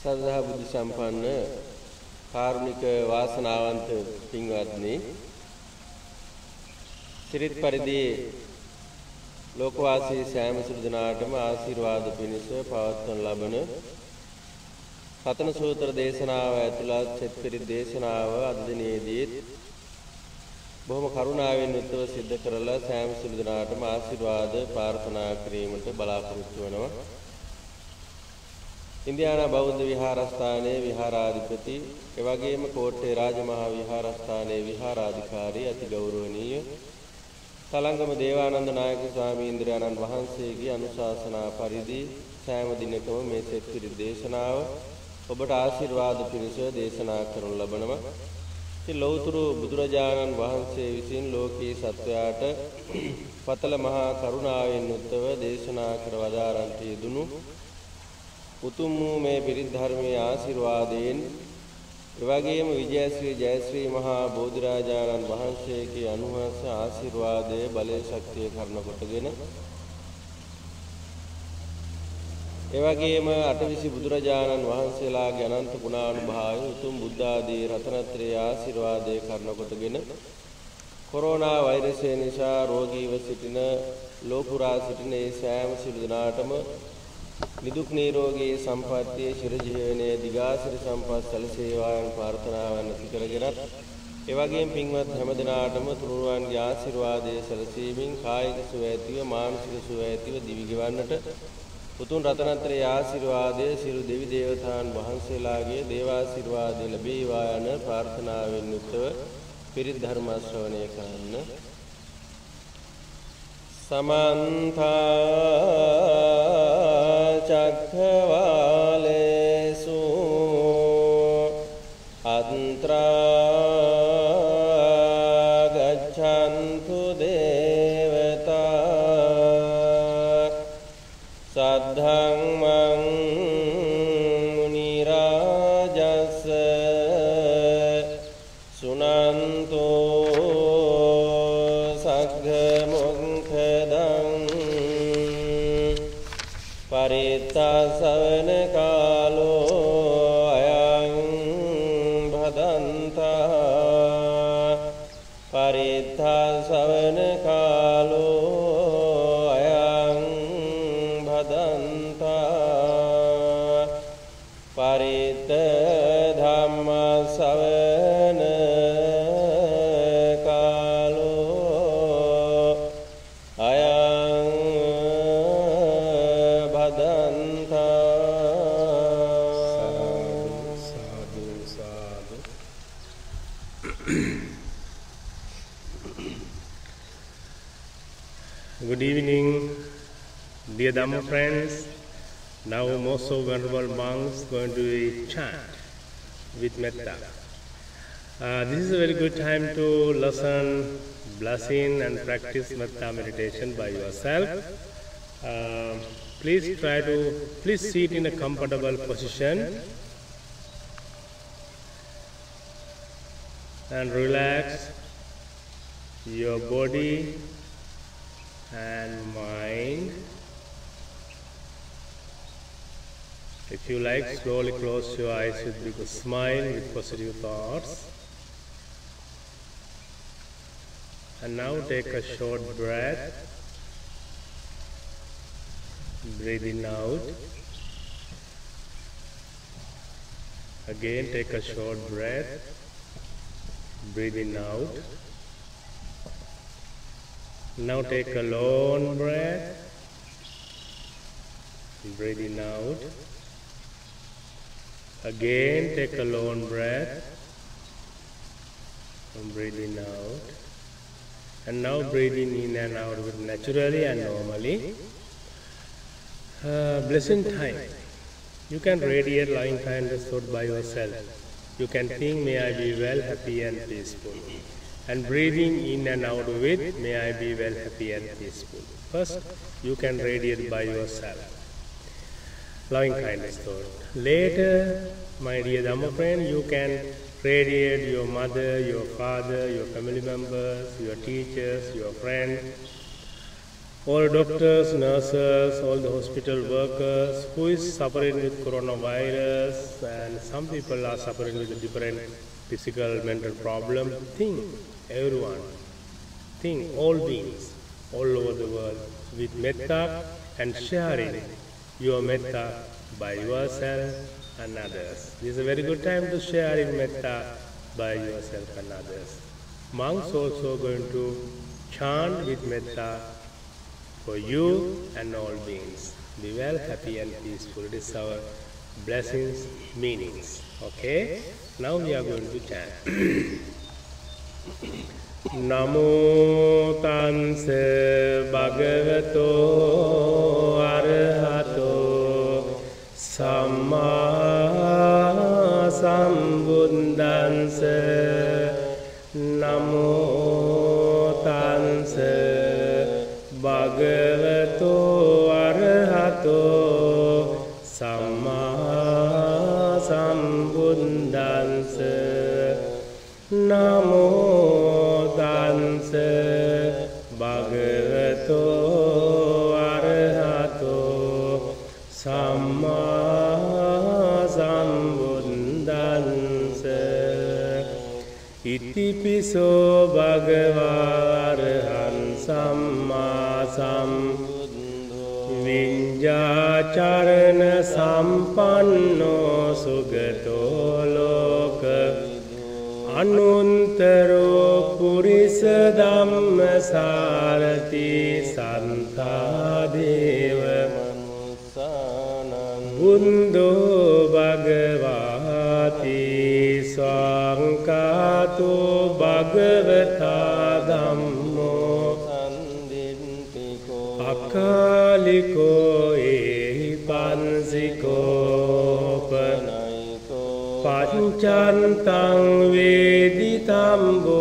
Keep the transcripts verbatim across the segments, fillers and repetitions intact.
සදා බුද්ධ සම්පන්න කාරුණික වාසනාවන්ත පින්වත්නි, සිරිත් පරිදි ලෝකවාසී සෑම සිළු දෙනාටම ආශිර්වාද පිණිස පවත්වන ලබන රතන සූත්‍ර දේශනාව ඇතුළත් සෙත් පිරිත් දේශනාව අද දිනේදී බොහොම කරුණාවෙන් උත්සව සිද්ධ කරලා සෑම සිළු දෙනාටම ආශිර්වාද ප්‍රාර්ථනා කිරීමට බලාපොරොත්තු වෙනවා. ඉන්දියානා බෞද්ධ විහාරස්ථානයේ විහාරාධිපති එවැගේම කෝට්ටේ රාජමහා විහාරස්ථානයේ විහාරාධිකාරී අති ගෞරවනීය තලංගම දේවානන්ද නායක ස්වාමීන්ද්‍රයන්න් වහන්සේගේ අනුශාසනා පරිදි සෑම දිනකම මේ සෙත් පිරිත් දේශනාව ඔබට ආශිර්වාද පිණිස දේශනා කරනු ලබනවා. ඉතින් ලෞතර බුදුරජාණන් වහන්සේ විසින් ලෝකී සත්වයාට පතල මහා කරුණාවෙන් උත්තව දේශනා කර වදාරන්ට යෙදුණු උතුම් වූ මේ පිරිත් ධර්මයේ ආශිර්වාදයෙන් එවැගේම විජයශ්‍රී ජයශ්‍රී මහා බෝධිරාජාණන් වහන්සේගේ අනුහස ආශිර්වාදයේ බලය ශක්තිය කරන කොටගෙන එවැගේම අටවිසි බුදුරජාණන් වහන්සේලාගේ අනන්ත ගුණානුභාවය උතුම් බුද්ධ ආදී රතනත්‍රයේ ආශිර්වාදයේ කරන කොටගෙන කොරෝනා වෛරසය නිසා රෝගීව සිටින ලෝපුරා සිටින ඒ සෑම සිළු දෙනාටම නිදුක් නිරෝගී සම්පන්නිය ශිරජීවනයේ දිගාසිරි සම්පත් සැලසේවායන් ප්‍රාර්ථනාවන් ඇති කරගෙනත් එවැගේම පින්වත් හැම දිනාටම තුනුරුවන්ගේ ආශිර්වාදයේ සැලසීමෙන් කායික සුව ඇතිව මානසික සුව ඇතිව දිවි ගෙවන්නට උතුම් රතනත්‍රයේ ආශිර්වාදයේ සියලු දෙවි දේවතාවුන් වහන්සේලාගේ දේවාශිර්වාදය ලැබේවා යන ප්‍රාර්ථනාවෙන් යුක්තව පිරිත් ධර්ම ශ්‍රවණය කරන්න. සමන්ත චක්ඛවාලේසු අන්ත්‍රා ගච්ඡන්තු දේවතා සද්ධං මං මුනි රාජස් සුනන්තෝ සග්ග මොක්ඛදං පරිත්තාසවන කාලෝ අයං භදන්තා පරිත්තාසවන කාලෝ අයං භදන්තා පරිත්ත ධම්ම සවන කාලෝ අයං Good evening, dear Dhamma friends. Now most of venerable monks going to chant with metta. Uh, this is a very good time to listen, blessing and practice metta meditation by yourself. Uh, please try to, please sit in a comfortable position and relax your body and mind. If you like, slowly close your eyes with a big smile with positive thoughts. And now take a short breath. Breathing out. Again take a short breath. Breathing out. Now take a long breath, breathing out. Again take a long breath, and breathing out. And now breathing in and out with naturally and normally. Uh, blessing time. You can radiate loving kindness thought by yourself. You can think, may I be well, happy and peaceful. And breathing in and out with, may I be well, happy and peaceful. First, you can radiate by yourself. Loving kindness thought. Later, my dear Dhamma friend, you can radiate your mother, your father, your family members, your teachers, your friends, all doctors, nurses, all the hospital workers who is suffering with coronavirus, and some people are suffering with a different physical, mental problem. Think, everyone, think, all beings, all over the world, with metta and sharing your metta by yourself and others. This is a very good time to share in metta by yourself and others. Monks also going to chant with metta for you and all beings. Be well, happy and peaceful. It is our blessings, meanings. Okay? Now we are going to chant. Namo Tanse Bhagavato Arahato Samma Sambuddhanse. Namo Tanse Bhagavato Arahato Samma Sambuddhanse. Namo Tanse Bhagavato Arahato Samma Sambuddhanse. Itipiso Bhagava Arahan Samma Sambuddho Vinjacharana Sampanno Sugato Loka Anuntaro Purisa Dhamma Sarati Santadeva Buddho Bhagavati Swankato Bhagavata Dhammo Akaliko Ehipansiko Panchantang Veditambo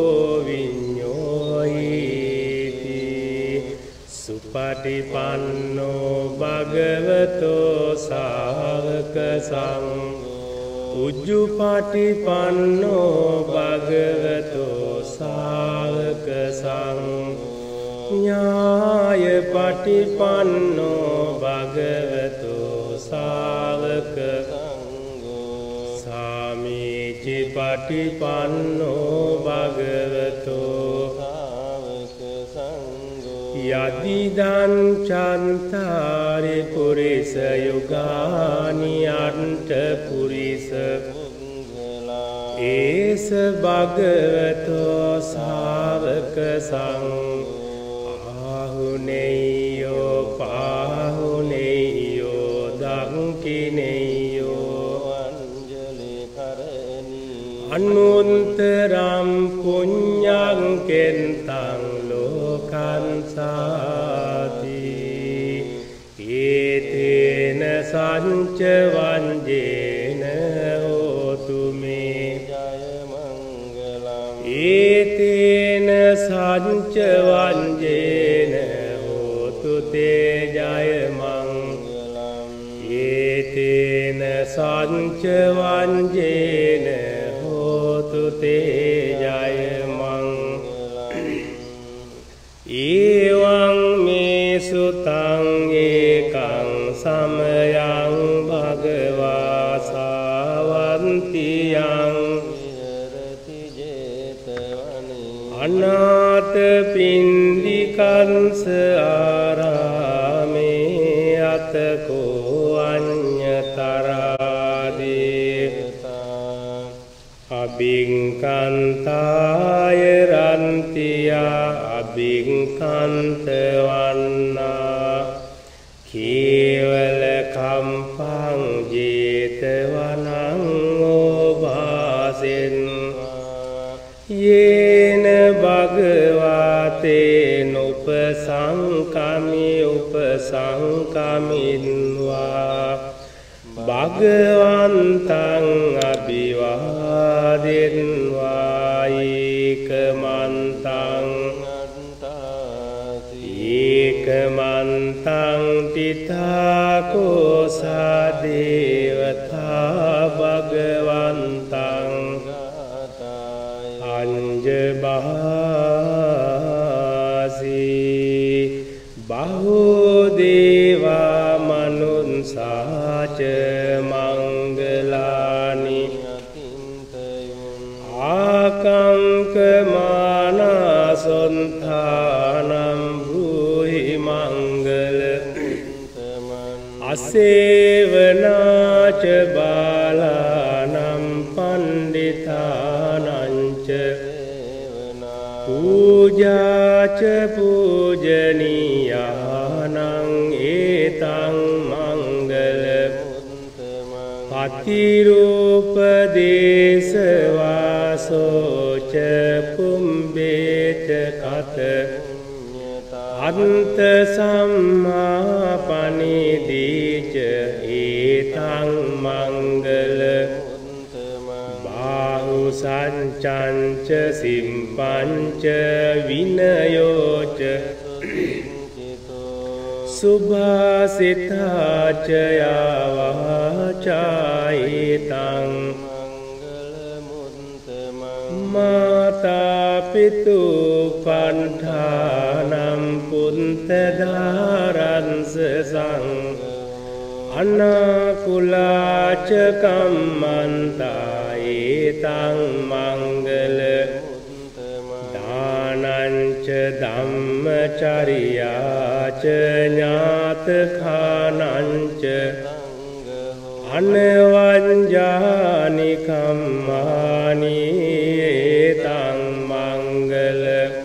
Vinyohiti Supatipanno Bhagavato Sāvaka Sangho Ujjupatipanno Bhagavato Sāvaka Sangho Nyāya Patipanno Bhagavato Sāvaka Sangho Sāmici Patipanno Bhagavato Sāvaka Sangho Yadidan Chantari Purisa Yugani Anta Purisa Esa Bhagavato Sāvaka Sangho Ahuneyo Pahuneyo Dankineyo Anjali Karani Anuntaram Punyang Kentang Lokan Sati Etena Sancha Vanjena Otume Jaya Mangalam Etena Sancha Vanjena Otute Jaya Mangalam Etena Sancha Vanjena Otute Jaya Mangalam Ewang me sutang ekang samayang bhagava savantiyang virati jetavani anata pindikansa arame atako anyatarade abhinkantaya rantiya abhinkantavanna kevala kampang jetavanang obhasenva yena bhagavate nupasankami upasankaminva bhagavantang abhivadenva ekamantang ekamantang tithako sadevata bhagavantang anjabhasi bahu සොන්ථානම් භූහි මංගල අසේවනාච බාලානම් පණ්ඩිතානංච පූජාච පූජනීයානං ඒතං මංගල පතිරූපදේශවාසෝච පුම්බේච කත අන්ත සම්මාපනිදීච ඒතං මංගල බාහු සංචංච සිම්පංච විනයෝච සුභාසිතාච යාවාචායිතං මාතා පිතු පණ්ඨානම් පුන්ත ධාරංස සං අනාකුලාච කම්මන්තායිතං මංගල දානංච ධම්මචරියාච ඥාතඛානංච අනවංජානි කම්මානි ඒතං මංගල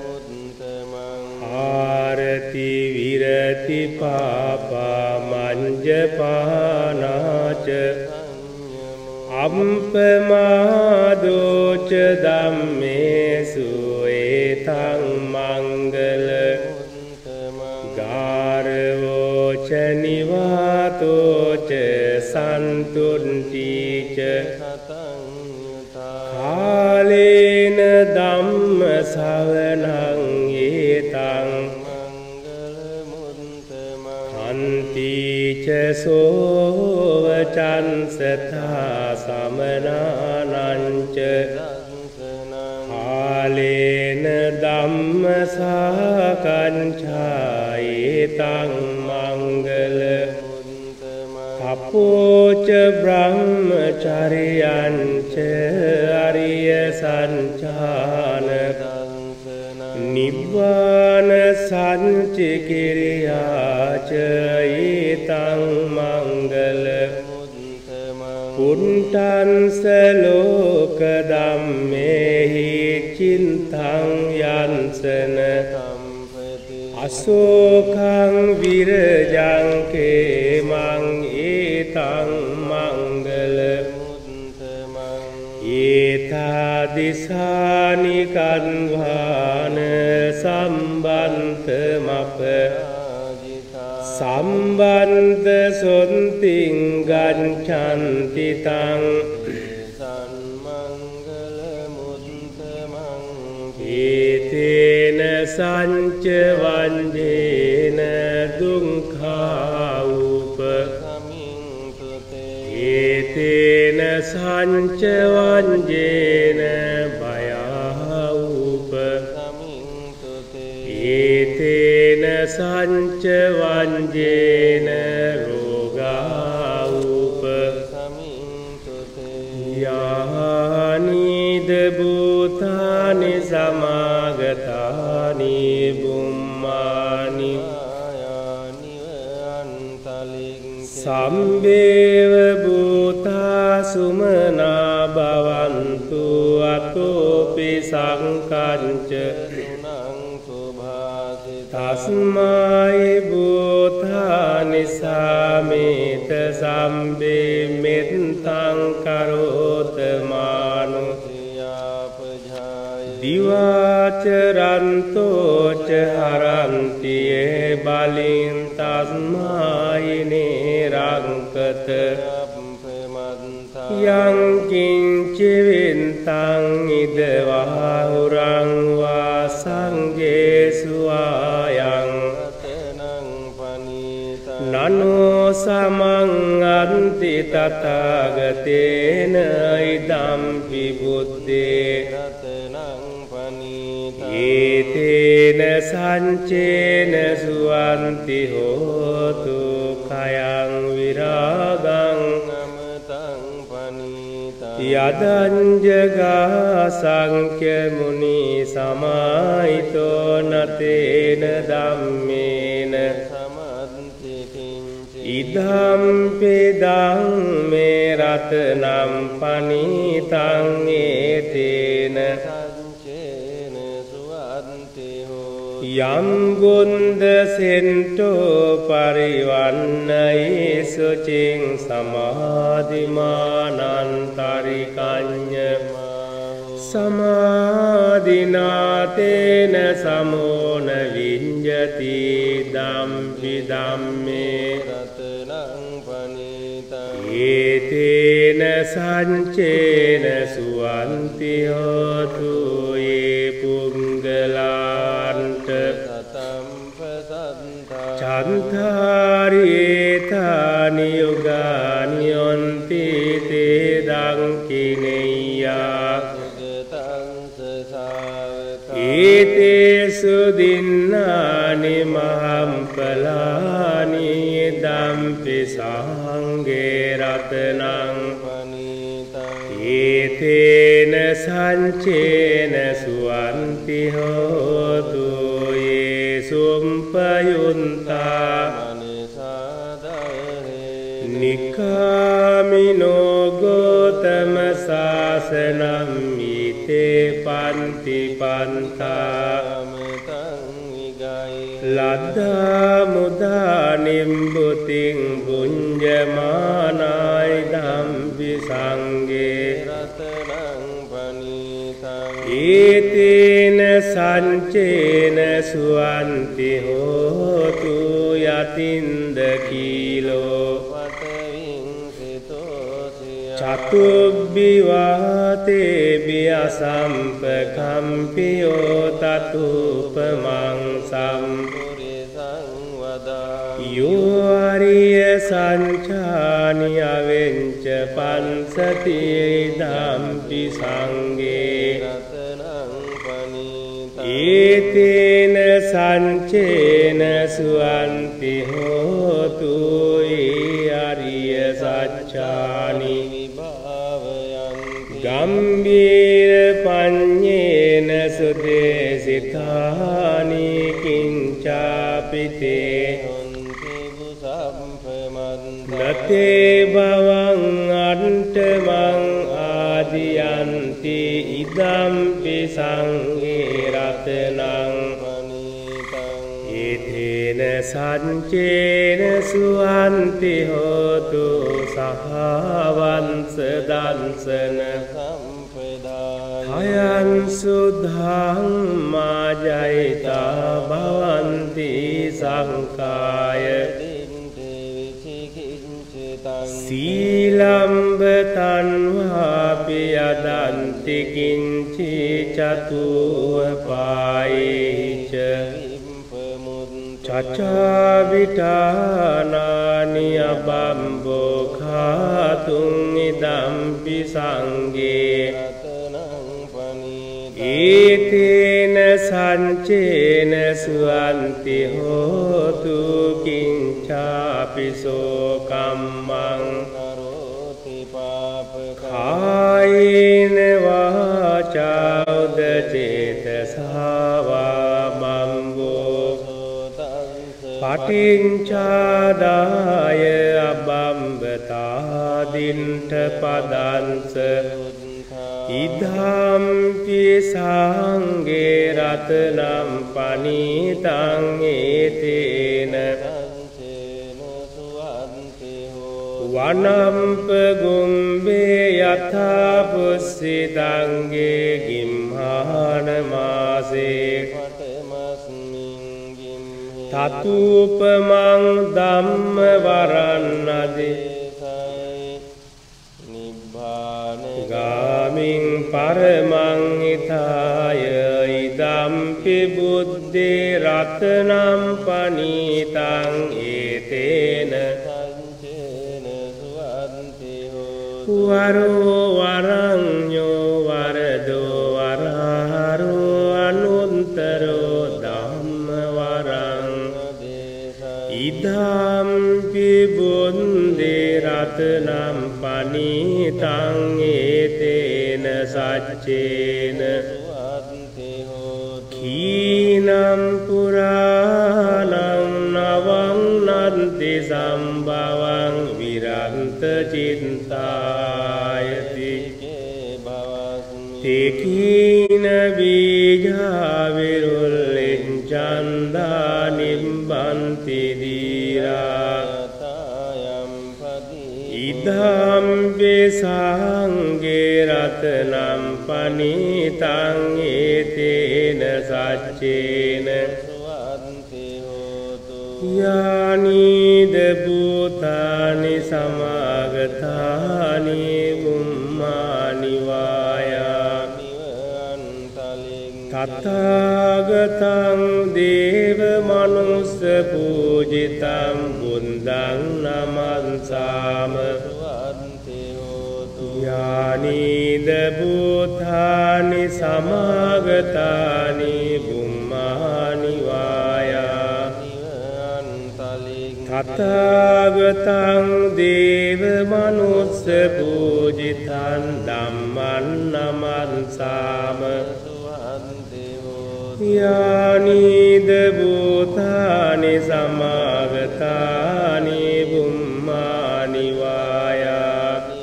ආරති විරති පාපා මංජපානාච අම්පමාදෝච ධම්මේසු ඒතං මංගල ගාරවෝච නිවාතෝච සන්තුන්ටිච කාලේන ධම්ම සවනං ඒතං කන්තිච සෝවචන්සතා සමනානංච කාලේන ධම්ම සාකංඡායිතං මංගල කපෝච බ්‍රහ්මචර්යංච අරිය සංචාන නිබ්බාන සංචිකිරියාච ඊතං මංගල පුන්තංස ලෝක ධම්මේහි චින්තං යන්සන අසෝකං විරජං කේමං ඒතං මංගල ඒතා දිසානි කන්වාන සම්බන්තමප සම්බන්ත සොන්තිං ගච්ඡන්ති තං ඒතේන සංච වංජේන දුක්ඛා උප ඒතේන සංච වංජේන භයා උප ඒතේන සංච වංජේන රෝගා උප යානිද භූතානි සමාගතානි බුම්මානි සම්බේව භූතා සුමනා භවන්තු අතෝපි සංකංච තස්මයි භූතානි සාමේත සම්බේ මෙත්තං කරෝත මානුෂයාපජාය දිවාචරන්තෝච හරන්තියේ බලින් තස්මයි නේරංකත යං කිංචි වින්තං ඉදවාහුරං වා සංඝේසු ආයං නනෝ සමං අන්ති තථාගතේන ඉදම්පි බුද්දේ ඒතේන සංචේන සුවන්ති හෝතු කයං විරාගං යදංජගා සංඛ්‍ය මුනි සමාහිතෝ නතේන ධම්මේන සමන්ති කිංචි ඉදම්පි ධම්මේ රතනම් පනිතං ඒතේන සංචේන සුවන්ති හෝ යම් ගුන්ද සෙන්ටෝ පරිවන්නයි සුචින් සමාධිමානන්තරිකඤ්ඤ සමාධිනාතේන සමෝන විඤ්ඤති ධම්පි ධම්මේ රතනං පනිතං ඒතේන සංචේන සුවන්ති හෝතු ඒ පුංගලාන්ට සතම් පසන්තා චන්තාරේතානි යුගානියොන්ති තේ දංකිනෙය්‍යා සුගතං සසාවකා ඒතේසු දින්නානි මහම්පලානි දම්පි සංඝේ රතනං පනිතං ඒතේන සංචේන සුවන්ති හෝතු ඒ සුම්පයුන්තා මනසාදහේ නිකාමිනෝ ගෝතම සාසනම් ඊතේ පන්ති පන්තා අමතං විගයි ලද්දා මුදා නිම්බුතින් බුඤ්ජමානායි ධම්පි සංඝේ රතනං පනිතං ඒතේන සංචේන සුවන්ති හෝතු යතින්ද කීලෝ පඨවින් සිතෝසිය චතුබ්බිවාතේ බියසම්පකම්පියෝ තතුපමං සම්පුරිසං වදා යෝ අරිය සංචානි අවෙංච පන්සති ධම්පි සංඝේ රතනං පනිතං ඒතේන සංචේන සුවන්ති හෝතු ඒ අරිය සච්ඡානි විභාවයන්ති ගම්බීර පඤ්ඤේන සුදේසිතානි කිංචාපිතේ හොන්ති බුසම්පමන්ත නතේ භවං අන්තමං ආදියන්ති ඉදම්පි සංඝේ රතනං පනිතං ඒතේන සංචේන සුවන්ති හෝතු සහවංස දංසන සම්පදාය අයං සුද්ධං මාජයිතා භවන්ති සංකාය සීලම්බ තන්වාපි යදන්ති කිංචි චතුවපායේච චචාවිඨානානි අබම්බෝ khāතුං ඉදම්පි සංඝේ ඒතේන සංචේන සුවන්ති හෝතු කිංචාපිසෝ කම්මං කායේන වාචා උදචේතසා වා මම්බෝ පටිච්චාදාය අබම්බතාදින්ඨ පදංස ඉදම්පි සංඝේ රතනම් පනිතං ඒතේන වනම්ප ගුම්බේ යථා පුස්සිතංගේ ගිම්හාන මාසේ තතුපමං ධම්ම වරන්නදේ ගාමින් පරමං ඉතාය ඉදම්පි බුද්ධේ රතනම් පනිතං ඒතේන වරෝ වරඤ්ඤෝ වරදෝ වරහරෝ අනුන්තරෝ ධම්ම වරං ඉදම්පි බුද්ධේ රතනම් පනිතං ඒතේන සච්චේන කීනම් පුරාණං නවං නන්ති සම්භවං විරන්ත චින්තායති තේකීන බීජා විරුල්ලෙන් චන්දා නිම්බන්ති දීරා ඉදම්බි සංගේ රතනම් පනිතං ඒතේන සච්චේන යානිද භූතානි සමාගතානි බුම්මානි වායාමි තථාගතං දේව මනුස්ස පූජිතං බුද්ධං නමස්සාම යානිද භූතානි සමාගතානි බුම්මානි වායාමි තථාගතං දේව මනුස්ස පූජිතං ධම්මං නමස්සාම යානිද භූතානි සමාගතානි බුම්මානි වායාමි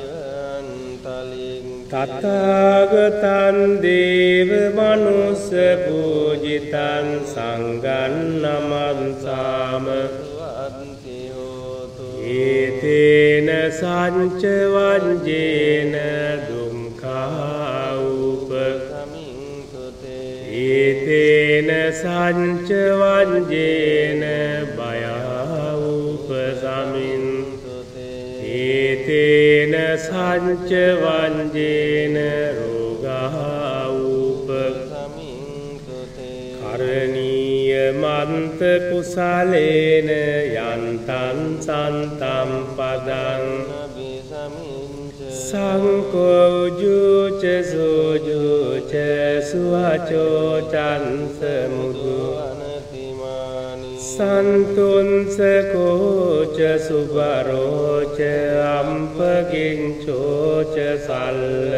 තථාගතං දේව මනුස්ස පූජිතං සංඝං නමස්සාම ඒතේන සංච වංජේන දුක්ඛා ඒතේන සංච වංජේන භයා උපසමින්තුතේ ඒතේන සංච වංජේන රෝගා උපසමින්තුතේ කරණීය මන්ත කුසලේන යන්තං සන්තම් පදං සංකෝජුච සෝජුච සුවචෝ චන්ස මුදු සන්තුන්ස කෝච සුබරෝච අම්පගින්චෝච සල්ල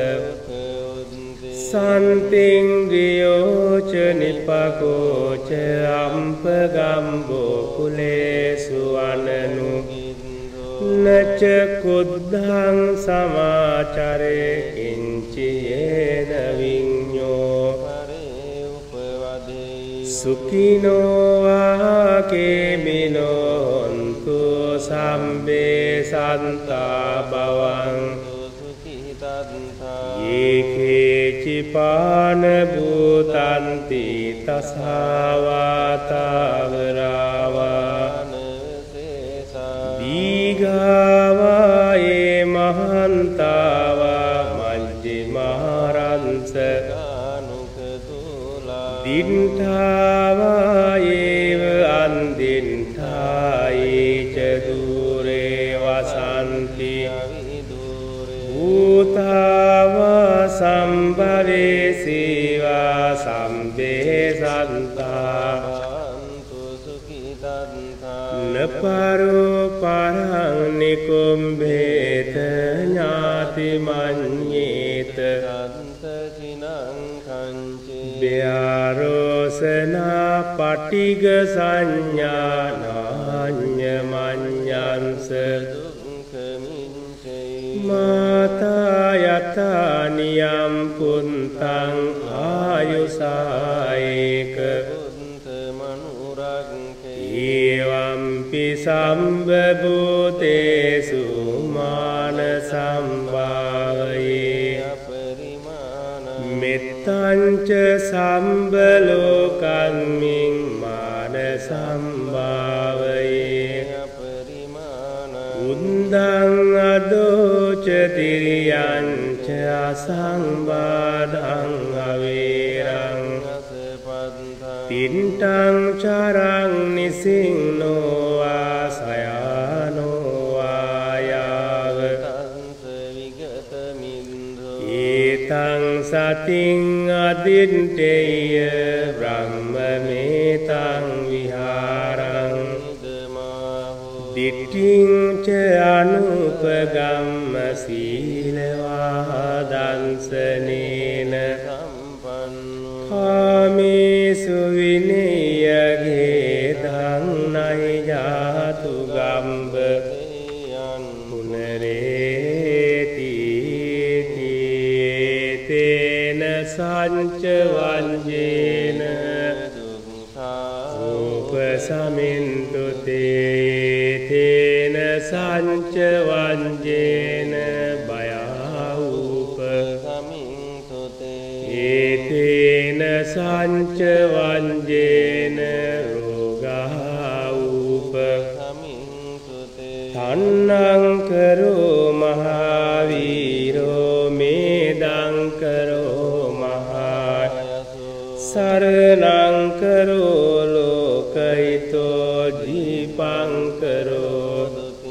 සන්තිංග්‍රියෝච නිපකෝච අම්පගම්බෝ කුලේසු අනනු නච කුද්ධං සමාචරේ කිංචයේන විඤ්ඤෝ සුඛිනෝ වාකේමිනෝ හන්තු සම්බේ සන්තා භවං යේකේ චිපාන භූතන්ති තසාවාතාවරාවා දීඝාවායේ මහන්තාවා මජ්ජිමාරංස දින්ඨාවායේව අන්දින්ඨායේ ච දුරේ වසන්ති භූතාවා සම්භවේ සීවා සම්බේ සන්තා නපරෝ පරං නිකුම්භේත ඥාති මඤ්ඤේත ව්‍යාරෝසනා පටිග සංඥානාඤ්ඤ මඤ්ඤංස මාතා යතානියම් පුන්තං ආයුසායේක ඒවම්පි සම්බභූතේසු මාන සම්භාවයේ මෙත්තංච සම්බලෝකම්මින් මාන සම්භාවයේ උන්දං අදෝච තිරියංච අසංබාධං අවේරං තින්ටං චරං නිසින්නෝ ආසයානෝ ආයාව ඒතං සතින් අදින්ටේය බ්‍රහ්මමේතං විහාරං දිට්ඨිං ච අනුපගම්ම සී විනයගේ ධන්නයි ජාතු ගම්බ පුනරේති තේන සංච වංජේන උපසමින්තු තේන සංච වංජේන ඒතේන සංච වංජේන රෝගා උපසමින්තුතේ තන්නං කරෝ මහාවීරෝ මේදං කරෝ මහායසෝ සරණං කරෝ ලෝකයිතෝ දීපං කරෝ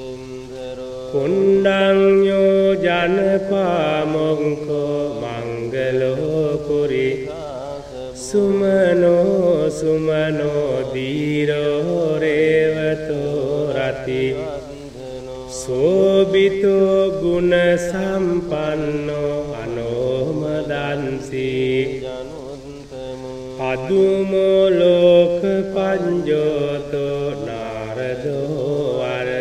පුණ්ඩං යෝ ජනපාමොංකෝ මංගලෝ පුරි සුමනෝ සුමනෝ දීරෝ රේවතෝ රති සෝබිතෝ ගුණ සම්පන්නෝ අනෝමදන්සී අදුමෝ ලෝක පඤ්ජෝතෝ නාරදෝ වර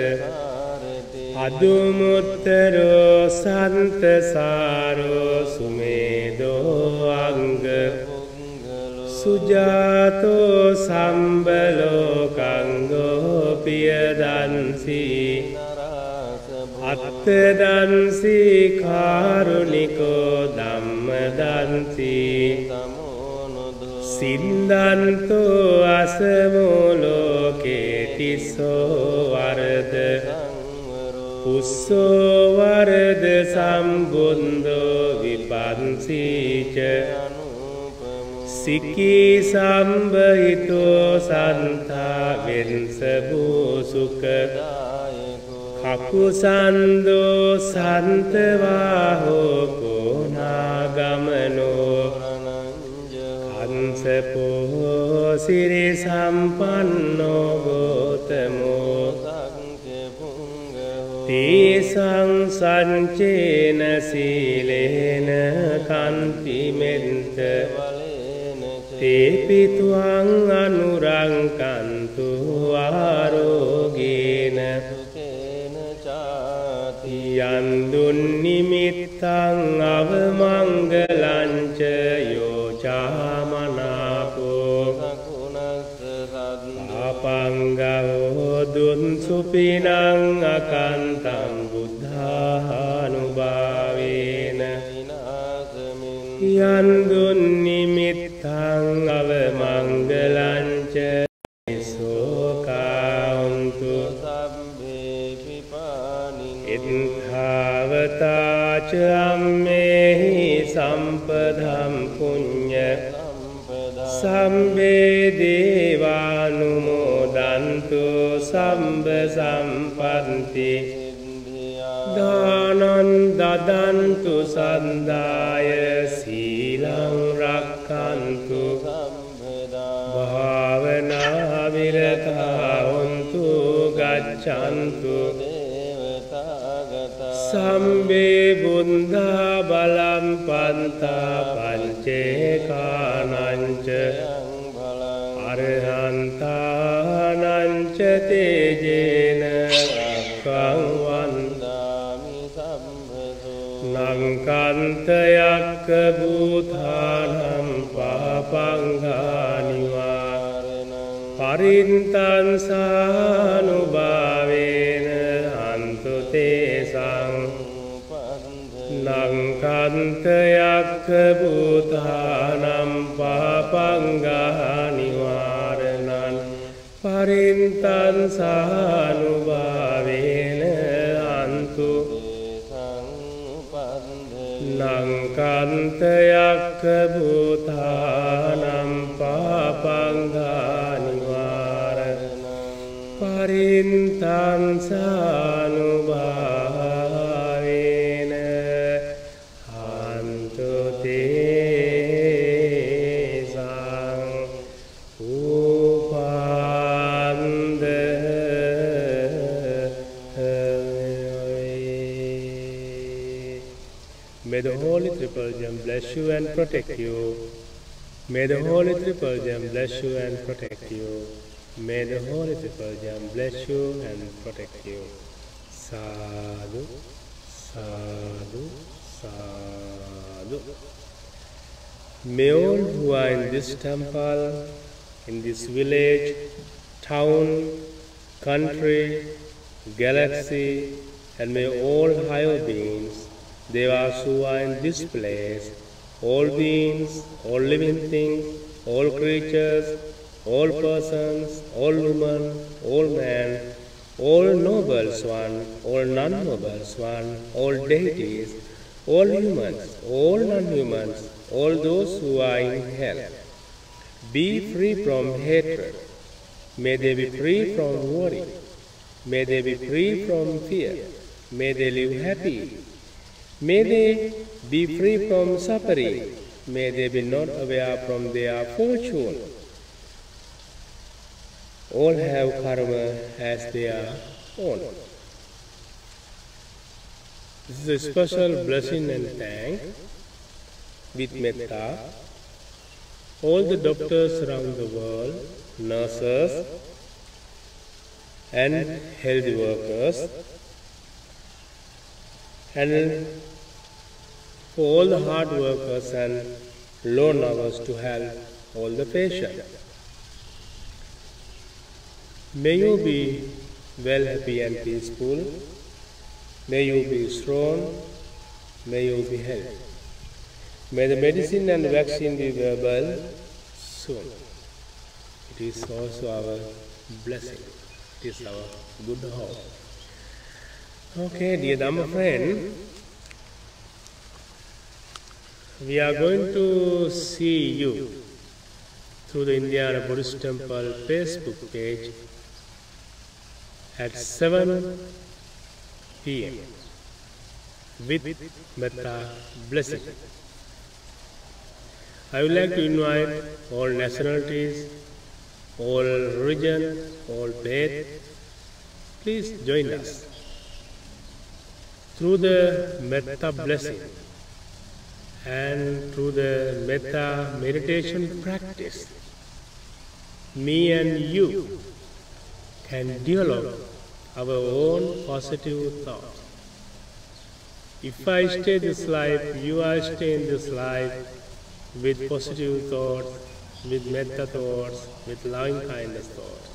අදුමුත්තරෝ සන්තසාරෝ සුමේදෝ අංග සුජාතෝ සම්බලෝකංගෝ පියදන්සී අත්තදන්සී කාරුණිකෝ ධම්මදන්සී සින්දන්තෝ අසමෝලෝකේ තිස්සෝ වරද උස්සෝ වරද සම්බුන්දෝ විපන්සීච සිකී සම්බහිතෝ සන්තා වෙන්ස භූසුක කකුසන්දෝ සන්තවාහෝ කෝනාගමනෝ කංසපෝ සිරි සම්පන්නෝ ගෝතමෝ තේසං සංචේන සීලේන කන්තිමෙන්ත තේපිතුවං අනුරංකන්තු ආරෝගේන යන්දුන් නිමිත්තං අවමංගලංච යෝචාමනාපෝ අපංගෝ දුන් සුපිනං අකන්තං බුද්ධානුභාවේන යන්දුන් නිමිත්තං අවමංගලංච සෝකාන්තු ඉත්ථාවතාච අම්මේහි සම්පදම් පුඤ්ඤ සම්බේ දේවානුමෝදන්තු සම්බ සම්පන්ති දානං දදන්තු සන්දාය සීලං රක්ඛන්තු භාවනා විරතා හොන්තු ගච්ඡන්තු සම්බේ බුද්ධා බලං පන්තා පංචේකානංච අරහන්තානංච තේජේන රක්ඛං වන්දාමි සම්බදෝ නංකන්තයක්ක භූතානම් පාපංඝානිවාරණං පරින්තං සානුභාවේන අන්තු තේසං නංකන්තයක්ක භූතානම් පාපංඝානිවාරණං පරින්තං සානුභාවේන අන්තු නංකන්තයක්ක භූතානම් පාපංඝානිවාරණං පරින්තං සානුභාවේන අන්තු තේසං උපන්ද May the Holy Triple Gem bless you and protect you. May the Holy Triple Gem bless you and protect you. May the Holy Triple Gem bless you and protect you. Sadhu, sadhu, sadhu. May all who are in this temple, in this village, town, country, galaxy, and may all higher beings, devas who are in this place, all beings, all living things, all creatures, all persons, all women, all men, all noble swan, all non-noble swan, all deities, all humans, all non-humans, all those who are in hell, be free from hatred. May they be free from worry. May they be free from fear. May they live happy. May they be free from suffering. May they be not aware from their fortune. All have karma as their own. This is a special blessing and thank with metta. All the doctors around the world, nurses and health workers, and for all the hard workers and loan hours to help all the patients. May you be well, happy and peaceful. May you be strong. May you be healthy. May the medicine and vaccine be available soon. It is also our blessing. It is our good hope. Okay, dear Dhamma friend, we are going to see you through the Indiana Buddhist Temple Facebook page at seven p m with metta blessing. I would like to invite all nationalities, all religions, all faith. Please join us through the metta blessing and through the metta meditation practice. Me and you can develop our own positive thoughts. If I stay this life, you are staying this life with positive thoughts, with metta thoughts, with loving kindness thoughts.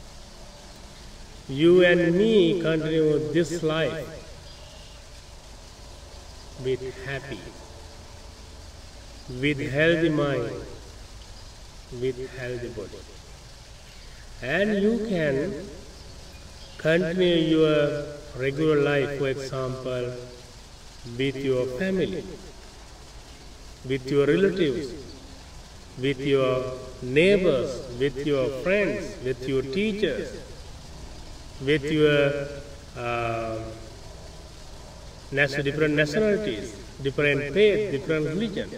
You and me continue this life with happy, with healthy mind, with healthy body. And you can continue your regular life, for example, with your family, with your relatives, with your neighbors, with your friends, with your teachers, with your uh, different nationalities, different faith, different religion.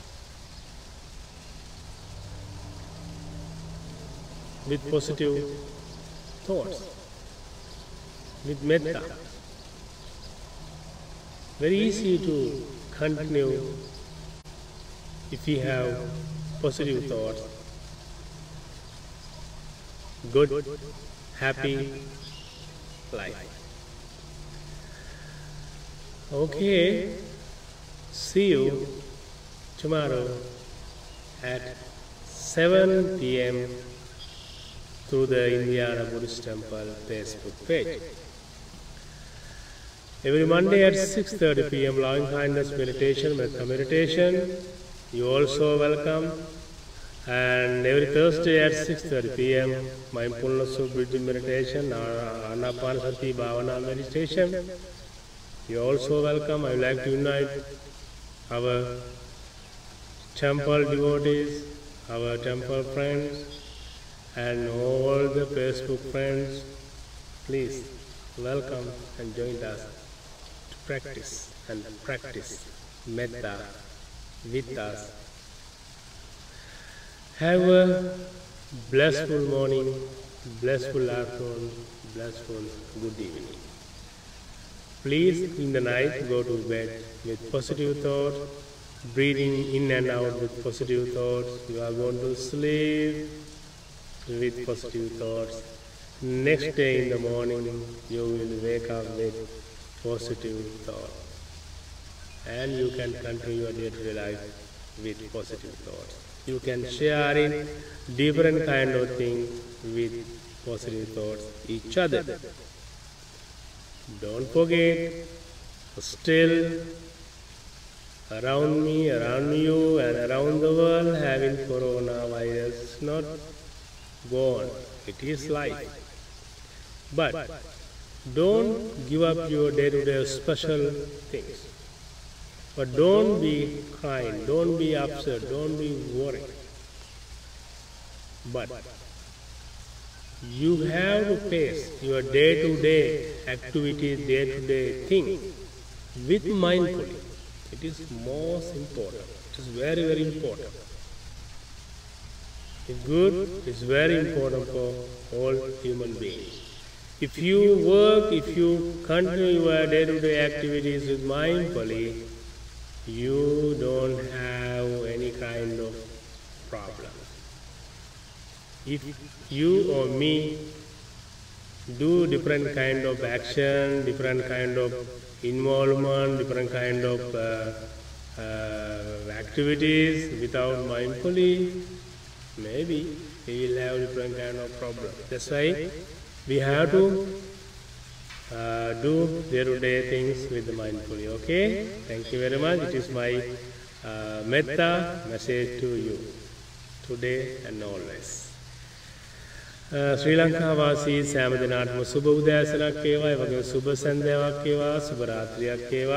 With positive thoughts, with metta. Very easy to continue if we have positive thoughts, good, happy life. Okay, see you tomorrow at seven p m through the Indiana Buddhist Temple Facebook page. Every Monday at six thirty p m loving kindness meditation, metta meditation. You also welcome. And every Thursday at six thirty p m mindfulness of breathing meditation, Anapanasati Bhavana meditation. You also welcome. I would like to invite our temple devotees, our temple friends, and all the Facebook friends. Please welcome and join us to practice and practice metta with us. Have a blissful morning, blissful afternoon, blissful good evening. Please, in the night, go to bed with positive thoughts, breathing in and out with positive thoughts. You are going to sleep with positive thoughts. Next day in the morning, you will wake up with positive thoughts. And you can continue your day-to-day life with positive thoughts. You can share in different kind of things with positive thoughts each other. Don't forget, still around me, around you and around the world having coronavirus not gone. It is life. But don't give up your day-to-day special things. But don't be crying, don't be upset, don't be worried. But you have to face your day-to-day activities, day-to-day things with mindfully. It is most important. It is very, very important. It's good, it's very important for all human beings. If you work, if you continue your day-to-day activities with mindfully, you don't have any kind of problem. If you or me do different kind of action, different kind of involvement, different kind of uh, uh, activities without mindfully, maybe we will have different kind of problem. That's why we have to uh, do day-to-day things with the mindfully. Okay? Thank you very much. It is my uh, metta message to you today and always. ශ්‍රී ලංකා වාසී සෑම දිනාටම සුබ උදෑසනක් වේවා. ඒ වගේම සුබ සන්ධ්‍යාවක් වේවා, සුබ රාත්‍රියක් වේවා.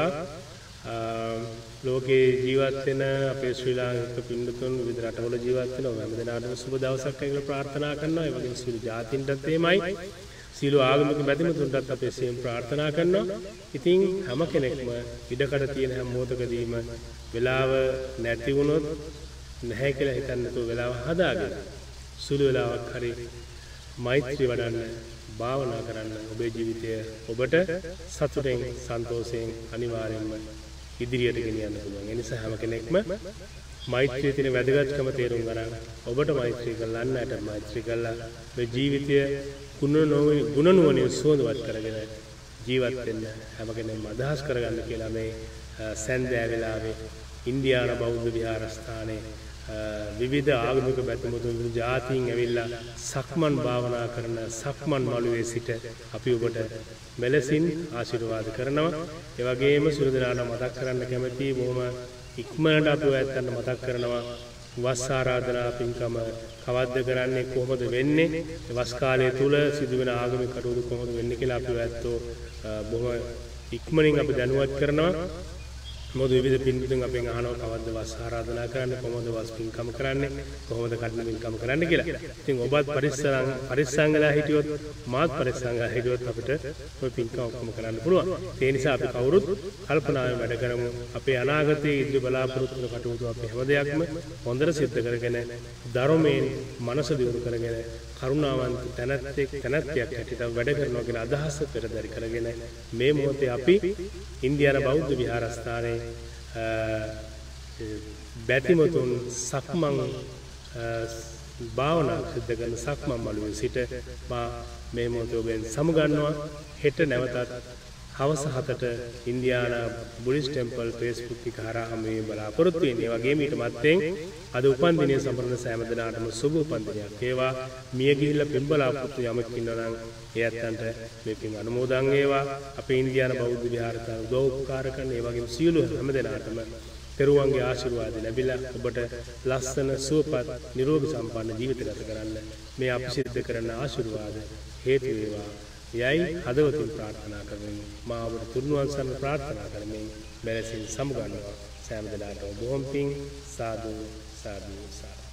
ලෝකේ ජීවත් වෙන අපේ ශ්‍රී ලාංකික පින්වතුන් විවිධ රටවල ජීවත් වෙන හැම දිනාටම සුබ දවසක් කියලා ප්‍රාර්ථනා කරනවා. ඒ වගේම සියලු ජාතීන්ටත් එමයයි. සියලු ආගමික බැතිමතුන්ටත් අපි එසේම ප්‍රාර්ථනා කරනවා. ඉතින් හැම කෙනෙක්ම ඉඩකඩ තියෙන හැම මොහොතකදීම වෙලාව නැති වුණොත් නැහැ කියලා හිතන්න නැතුව වෙලාව හදාගන්න. සුළු වෙලාවක් හරි මෛත්‍රී වඩන්න, භාවනා කරන්න. ඔබේ ජීවිතය ඔබට සතුටෙන්, සන්තෝෂයෙන් අනිවාර්යෙන්ම ඉදිරියට ගෙනියන්න පුළුවන්. ඒ නිසා හැම කෙනෙක්ම මෛත්‍රියේ තියෙන වැදගත්කම තේරුම් ගන්න. ඔබට මෛත්‍රී කරලා අන්නට මෛත්‍රී කරලා මේ ජීවිතය ගුණ ගුණ නුවණින් සුවඳවත් කරගෙන ජීවත් වෙන්න හැම කෙනෙක්ම අදහස් කරගන්න කියලා මේ සැන්දෑ වෙලාවේ ඉන්දියානු බෞද්ධ විහාරස්ථානයේ විවිධ ආගමික බැතිමතුන් විවිධ ජාතීන් ඇවිල්ලා සක්මන් භාවනා කරන සක්මන් මළුවේ සිට අපි ඔබට මෙලෙසින් ආශිර්වාද කරනවා. ඒ වගේම සියලු දෙනාට මතක් කරන්න කැමතියි, බොහොම ඉක්මනට අපි ඔයයන්ට මතක් කරනවා වස් ආරාධනා පින්කම කවද්ද කරන්නේ, කොහොමද වෙන්නේ, වස් කාලය තුල සිදුවෙන ආගමික කටයුතු කොහොමද වෙන්නේ කියලා අපි ඔයයන්ට බොහොම ඉක්මනින් අපි දැනුවත් කරනවා. මොකද විවිධ පින්තුන් අපෙන් අහනවා කවද්ද වස් ආරාධනා කරන්නේ, කොහොමද වස් පින්කම කරන්නේ, කොහොමද කඩන පින්කම කරන්නේ කියලා. ඉතින් ඔබත් පරිස්සම් පරිස්සම් වෙලා හිටියොත්, මාත් පරිස්සම් වෙලා හිටියොත් අපිට ඔය පින්කම ඔක්කොම කරන්න පුළුවන්. ඒ නිසා අපි කවුරුත් කල්පනාවෙන් වැඩ කරමු. අපේ අනාගතයේ ඉදිරි බලාපොරොත්තු වෙන කටයුතු අපි හැම දෙයක්ම හොඳට සිද්ධ කරගෙන, ධර්මයෙන් මනස දියුණු කරගෙන, කරුණාවන්ත තැනැත්තෙක් තැනැත්තියක් හැටියට වැඩ කරනවා කියන අදහස පෙරදරි කරගෙන මේ මොහොතේ අපි ඉන්දියානු බෞද්ධ විහාරස්ථානයේ බැතිමතුන් සක්මන් භාවනා සිද්ධ කරන සක්මන් මළුවේ සිට මා මේ මොහොතේ ඔබෙන් සමුගන්නවා. හෙට නැවතත් හවස හතට ඉන්දියානා බුද්දිස්ට් ටෙම්පල් Facebook එක හරහා මේ බලාපොරොත්තු වෙන්නේ. ඒ වගේම ඊට මත්තෙන් අද උපන්දිනය සමරන සෑම දිනකටම සුබ උපන්දිනයක් වේවා. මිය ගිහිල්ලා පින් බලාපොරොත්තු යමක් ඉන්නවා නම් ඒ අත්තන්ට මේ පින් අනුමෝදන් වේවා. අපේ ඉන්දියානා බෞද්ධ විහාරයට උදව් උපකාර කරන ඒ වගේම සියලු හැම දිනකටම පෙරුවන්ගේ ආශිර්වාද ලැබිලා ඔබට ලස්සන සුවපත් නිරෝගී සම්පන්න ජීවිත ගත කරන්න මේ අපි සිද්ධ කරන ආශිර්වාද හේතු වේවා. යයි හදවතින් ප්‍රාර්ථනා කරමින් මා ඔබට තුන්වන් සරණ ප්‍රාර්ථනා කරමින් මෙලෙසින් සමුගන්නවා. සෑම දිනකටම බොහොම පිං. සාදු සාදු සාදු.